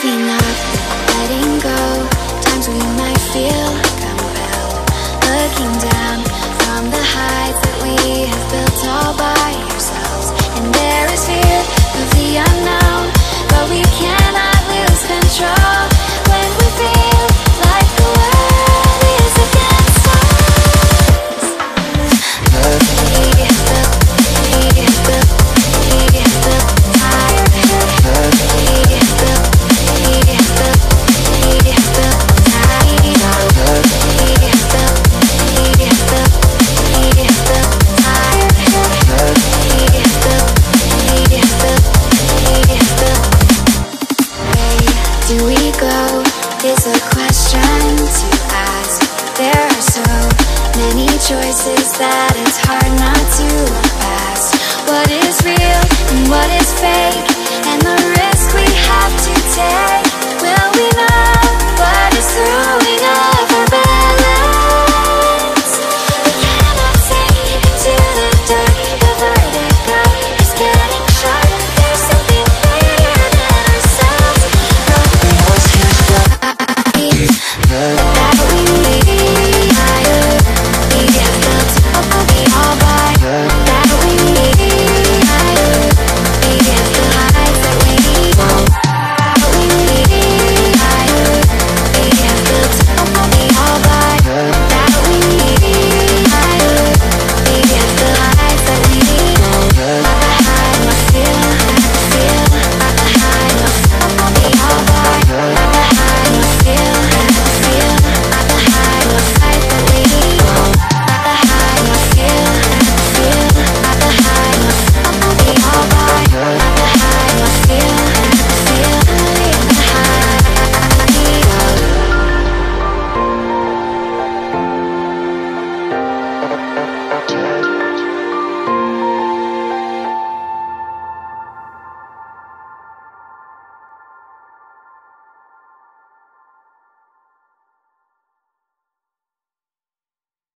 Giving up, letting go. Times we might feel compelled, looking down from the heights that we have built all by ourselves. And there is fear of the unknown, but we cannot lose control when we feel like the world is against us. Do we go is a question to ask. There are so many choices that it's hard not to pass. What is real and what is fake?